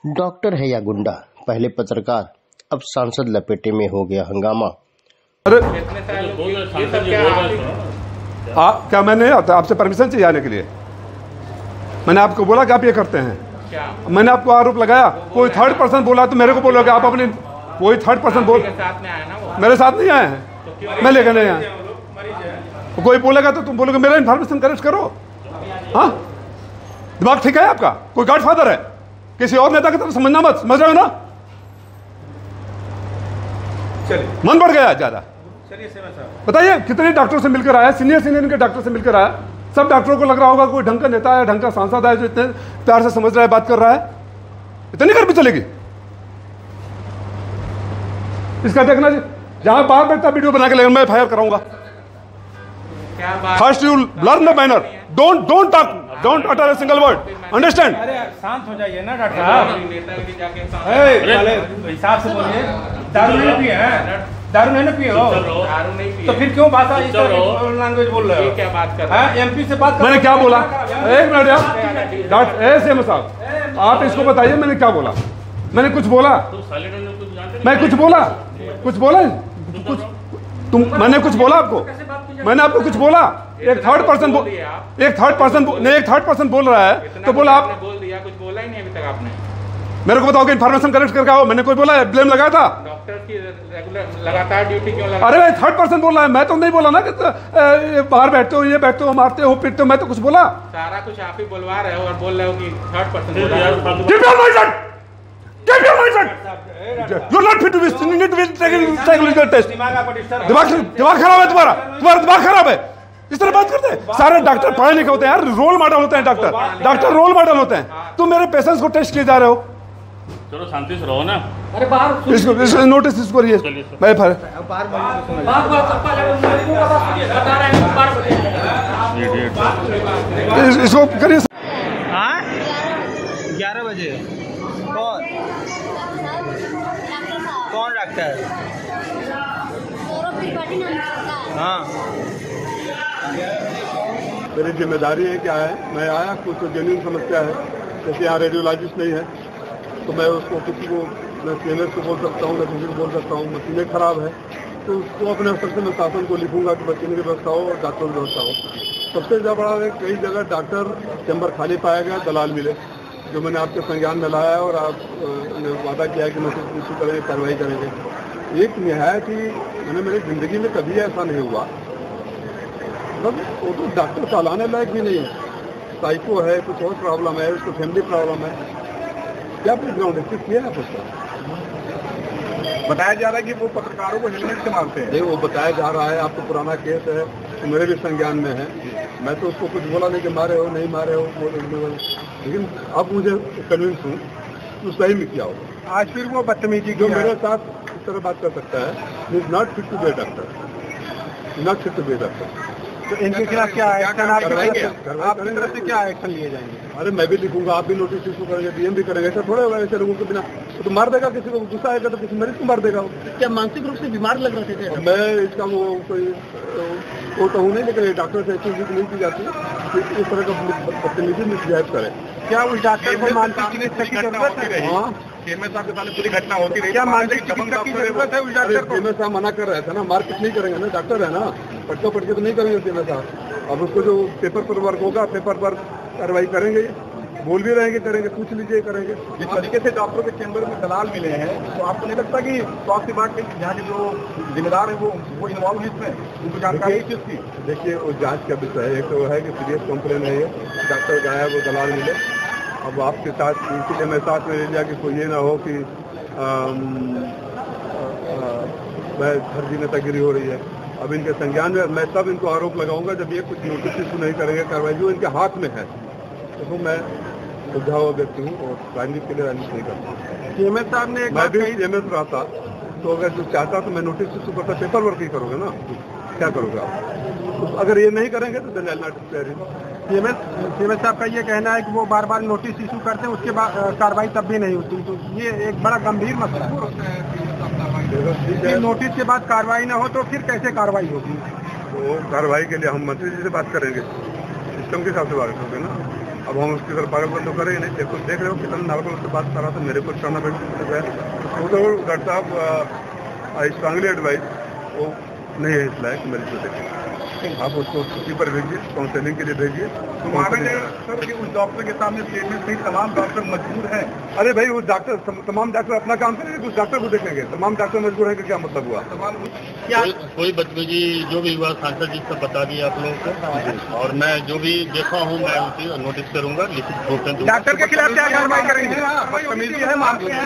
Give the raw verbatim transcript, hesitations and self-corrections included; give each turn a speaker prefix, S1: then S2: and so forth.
S1: Doctor है या गुंडा, पहले पत्रकार अब सांसद लपेटे में हो गया हंगामा।
S2: अरे आ, क्या मैंने आपसे परमिशन चाहिए आने के लिए? मैंने आपको बोला कि आप ये करते हैं क्या? मैंने आपको आरोप लगाया, कोई थर्ड पर्सन बोला तो मेरे को बोलोगे आप अपने, कोई थर्ड पर्सन बोल
S3: साथ में आया ना वो?
S2: मेरे साथ नहीं आए हैं, मैं लेकर नहीं आया। कोई बोलेगा तो तुम बोलोगे मेरा इन्फॉर्मेशन कलेक्ट करो। हाँ, दिमाग ठीक है आपका? कोई गॉडफादर है किसी और नेता की तरफ समझना मत, समझ रहे हो ना? मन बढ़ गया ज्यादा। बताइए कितने डॉक्टरों से मिलकर आया, सीनियर सीनियर के डॉक्टर से मिलकर आया। सब डॉक्टरों को लग रहा होगा कोई ढंग का नेता है, ढंग का सांसद है जो इतने प्यार से समझ रहा है, बात कर रहा है। इतनी गर्मी चलेगी इसका? देखना जी, जहां बाहर बैठता वीडियो बना के लेकर मैं एफ आई आर कराऊंगा। First you learn the manner, don't don't talk, don't utter a single word, understand?
S4: अरे शांत हो जाइए ना डॉक्टर साहब, हिसाब से बोलिए। दारू नहीं पिए हैं? दारू नहीं ना पिए हो?
S3: दारू नहीं पिए
S4: तो फिर क्यों भाषा इस लैंग्वेज बोल रहे हो?
S3: क्या बात कर रहे हैं?
S4: एमपी से बात कर।
S2: मैंने क्या बोला? एक मिनट यार, डॉक्टर ऐसे में साहब आप इसको बताइए मैंने क्या बोला? मैंने कुछ बोला? मैं कुछ बोला? कुछ बोला? कुछ तुम मैंने कुछ बोला आपको? मैंने आपको कुछ बोला? एक थर्ड पर्सन एक थर्ड पर्सन नहीं एक थर्ड पर्सन बोल रहा है तो बोला आप
S3: बोल दिया, कुछ बोला ही नहीं अभी तक आपने।
S2: मेरे को बताओ कि इन्फॉर्मेशन कलेक्ट करके आओ। मैंने कोई बोला है, ब्लेम लगाया था?
S3: डॉक्टर की रेगुलर लगातार ड्यूटी क्यों लगा?
S2: अरे भाई थर्ड पर्सन बोल रहा है, मैं तो नहीं बोला ना कि बाहर बैठते हो, ये बैठते हो, मारते हो, पीटते हो, मैं तो कुछ बोला?
S3: सारा कुछ आप ही बोलवा रहे हो और बोल रहे हो कि थर्ड पर्सन बोल रहा है।
S2: Keep your voice down! You're not fit to be. You need to be taking psychological test. दिमाग दिमाग खराब है तुम्हारा, तुम्हारा दिमाग खराब है। इस तरह बात करते हैं सारे डॉक्टर, पढ़े लिखे होते हैं यार, रोल मॉडल होते हैं डॉक्टर, डॉक्टर रोल मॉडल होते हैं। तुम मेरे पेशेंट्स को टेस्ट किए जा रहे हो।
S5: चलो शांति से रहो ना।
S4: अरे बाहर
S2: इसको इसको नोटिस इसको रहिए मैं फिर इसको करिए।
S6: ग्यारह बजे कौन कौन रखता है? हाँ,
S7: मेरी जिम्मेदारी है क्या है, मैं आया कुछ तो जेन्युइन समस्या है, जैसे यहाँ रेडियोलॉजिस्ट नहीं है तो मैं उसको किसी को मैं सीनियर को बोल सकता हूँ, मैं किसी को बोल सकता हूँ। मशीनें खराब है तो उसको अपने स्तर से मैं शासन को लिखूंगा कि मशीन की व्यवस्था हो और डॉक्टर की व्यवस्था हो। सबसे ज़्यादा बड़ा है कई जगह डॉक्टर चैम्बर खाली पाया गया, दलाल मिले, जो मैंने आपके संज्ञान में लाया है और आप ने वादा किया है कि मैं इशू करेंगे, कार्रवाई करेंगे। एक निहायत ही मैंने मेरी जिंदगी में कभी ऐसा नहीं हुआ, मतलब वो तो डॉक्टर सालाने लायक भी नहीं है, साइको है, कुछ और प्रॉब्लम है, उसको फैमिली प्रॉब्लम है, क्या बैकग्राउंड है, किस किया है उसका? बताया जा रहा है कि वो पत्रकारों को हेलमेट से मारते हैं। नहीं, वो बताया जा रहा है, आपको पुराना केस है तो मेरे भी संज्ञान में है। मैं तो उसको कुछ बोला नहीं कि मारे हो नहीं मारे हो, लेकिन अब मुझे कन्विंस हूँ तो सही में किया होगा। आज फिर वो बदतमीजी जो मेरे साथ इस तरह बात कर सकता है, is not fit to be doctor, not fit to be doctor. तो इनके खिलाफ क्या एक्शन आप आपकी तरफ से क्या एक्शन लिए जाएंगे? अरे मैं भी लिखूंगा, आप भी नोटिस इशू करेंगे, डीएम भी करेंगे। ऐसा थोड़ा होगा ऐसे लोगों के बिना तो, तो मार देगा किसी को, गुस्सा आएगा तो किसी मरीज को मार देगा। क्या मानसिक रूप से बीमार लग रहे थे? मैं इसका वो कोई वो तो हूँ नहीं, लेकिन डॉक्टर से ऐसी नहीं की जाती है इस तरह का बदतमीजी मिसबिहेव करे। क्या उस डॉक्टर को मानसिक चिकित्सा की जरूरत है? हाँ, केएमएस साहब के सामने पूरी घटना होती रही, क्या मानसिक चिकित्सा की जरूरत है उस डॉक्टर को? केएमएस साहब मना कर रहे थे ना, मारपीट नहीं करेंगे ना, डॉक्टर है ना, पटका पटके तो नहीं करेंगे केएमएस साहब। अब उसको जो पेपर पर वर्क होगा, पेपर पर कार्रवाई करेंगे, बोल भी रहेंगे, करेंगे, पूछ लीजिए, करेंगे। जिस तरीके से डॉक्टरों के चैम्बर में दलाल मिले हैं तो आपको नहीं लगता कि स्वास्थ्य विभाग के यहाँ के जो जिम्मेदार है वो वो इन्वॉल्व है इसमें, उनको जानकारी है इसकी? देखिए वो जांच का विषय है, एक तो है कि सीरियस कंप्लेन है, ये डॉक्टर का है, वो दलाल मिले। अब आपके साथ इसीलिए मैं साथ में ले लिया कि कोई ये ना हो कि वह फर्जी नेतागिरी हो रही है। अब इनके संज्ञान में मैं तब इनको आरोप लगाऊंगा जब ये कुछ नोटिस इशू नहीं करेंगे, कार्रवाई जो इनके हाथ में है तो मैं सुझाव व्यक्ति हूँ और राजनीति के लिए राजनीति नहीं करता। सीएमएस साहब ने मैं भी सीएमएस रहा था तो अगर जो चाहता तो मैं नोटिस इशू करता, पेपर वर्क ही करोगे ना, क्या करोगे आप? तो अगर ये नहीं करेंगे तो then I will not CMS CMS साहब का ये कहना है कि वो बार बार नोटिस इशू करते हैं, उसके बाद कार्रवाई तब भी नहीं होती, तो ये एक बड़ा गंभीर मसला है। नोटिस के बाद कार्रवाई ना हो तो फिर कैसे कार्रवाई होगी? तो कार्रवाई के लिए हम मंत्री जी से बात करेंगे, सिस्टम के हिसाब से बात करोगे ना। अब हम उसकी तरफ पागलपन तो करेंगे नहीं। देखो देख रहे हो कितना नॉर्मल उससे बात कर रहा था, मेरे को करना पड़ता है। तो डॉक्टर साहब आई स्ट्रांगली एडवाइस वो नहीं है इस लायक मरीज को देखें। आप उसको छुट्टी पर भेजिए, काउंसलिंग के लिए भेजिए। सर कि उस डॉक्टर के सामने स्टेटमेंट नहीं, तमाम डॉक्टर मजबूर हैं। अरे भाई उस डॉक्टर तमाम डॉक्टर अपना काम करेंगे, उस डॉक्टर को देखेंगे। तमाम डॉक्टर मजबूर हैं कि क्या मतलब हुआ?
S8: क्या कोई बदतमीजी जो भी हुआ सांसद जी सब बता दिया आप लोगों को, और मैं जो भी देखा हूँ मैं उसी नोटिस करूंगा, लिखित घोषणा दूंगा।
S7: डॉक्टर के खिलाफ क्या कार्रवाई करेंगे? बदतमीजी है, मानते हैं।